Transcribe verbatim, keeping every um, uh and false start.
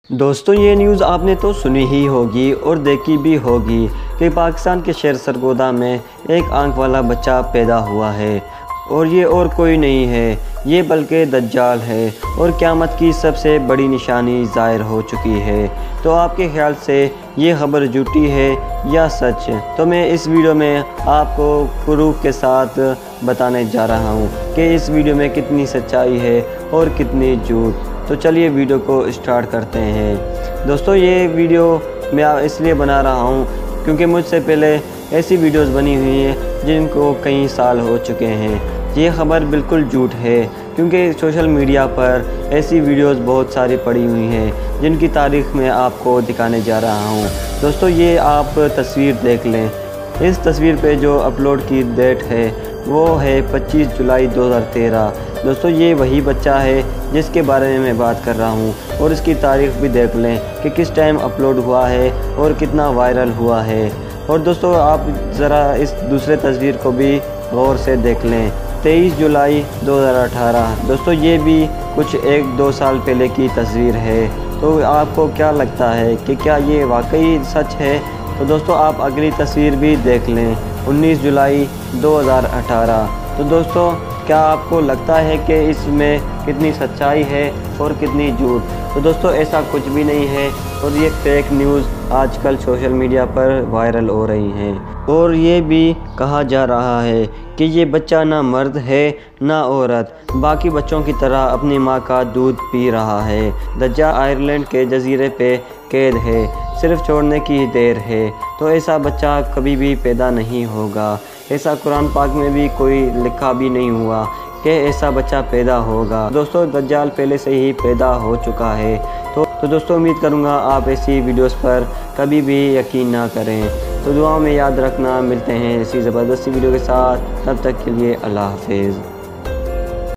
دوستوں یہ نیوز آپ نے تو سنی ہی ہوگی اور دیکھی بھی ہوگی کہ پاکستان کے شہر سرگودا میں ایک آنکھ والا بچہ پیدا ہوا ہے اور یہ اور کوئی نہیں ہے، یہ بلکہ دجال ہے اور قیامت کی سب سے بڑی نشانی ظاہر ہو چکی ہے۔ تو آپ کے خیال سے یہ خبر جھوٹی ہے یا سچ؟ تو میں اس ویڈیو میں آپ کو پروف کے ساتھ بتانے جا رہا ہوں کہ اس ویڈیو میں کتنی سچائی ہے اور کتنی جھوٹ۔ تو چلیے ویڈیو کو اسٹارٹ کرتے ہیں۔ دوستو یہ ویڈیو میں اس لیے بنا رہا ہوں کیونکہ مجھ سے پہلے ایسی ویڈیوز بنی ہوئی ہیں جن کو کئی سال ہو چکے ہیں۔ یہ خبر بالکل جھوٹ ہے کیونکہ سوشل میڈیا پر ایسی ویڈیوز بہت ساری پڑی ہوئی ہیں جن کی تاریخ میں آپ کو دکھانے جا رہا ہوں۔ دوستو یہ آپ تصویر دیکھ لیں، اس تصویر پہ جو اپلوڈ کی ڈیٹ ہے وہ ہے پچیس جولائی دو ہزار تیرہ۔ دوستو یہ وہی بچہ ہے جس کے بارے میں میں بات کر رہا ہوں اور اس کی تاریخ بھی دیکھ لیں کہ کس ٹائم اپلوڈ ہوا ہے اور کتنا وائرل ہوا ہے۔ اور دوستو آپ ذرا اس دوسرے تصویر کو بھی غور سے دیکھ لیں، تیئیس جولائی دو ہزار اٹھارہ۔ دوستو یہ بھی کچھ ایک دو سال پہلے کی تصویر ہے۔ تو آپ کو کیا لگتا ہے کہ کیا یہ واقعی سچ ہے؟ تو دوستو آپ اگلی تصویر بھی دیکھ لیں، انیس جولائی دو ہزار اٹھارہ۔ تو دوستو کیا آپ کو لگتا ہے کہ اس میں کتنی سچائی ہے اور کتنی جھوٹ؟ تو دوستو ایسا کچھ بھی نہیں ہے اور یہ فیک نیوز آج کل سوشل میڈیا پر وائرل ہو رہی ہیں، اور یہ بھی کہا جا رہا ہے کہ یہ بچہ نہ مرد ہے نہ عورت، باقی بچوں کی طرح اپنی ماں کا دودھ پی رہا ہے۔ دجال آئرلینڈ کے جزیرے پہ قید ہے، صرف چھوڑنے کی دیر ہے۔ تو ایسا بچہ کبھی بھی پیدا نہیں ہوگا، ایسا قرآن پاک میں بھی کوئی لکھا بھی نہیں ہوا کہ ایسا بچہ پیدا ہوگا۔ دوستو دجال پہلے سے ہی پیدا ہو چکا ہے۔ تو تو دوستو امید کروں گا آپ ایسی ویڈیوز پر کبھی بھی یقین نہ کریں۔ تو دعاؤں میں یاد رکھنا، ملتے ہیں ایسی زبردستی ویڈیو کے ساتھ، تب تک کے لیے اللہ حافظ۔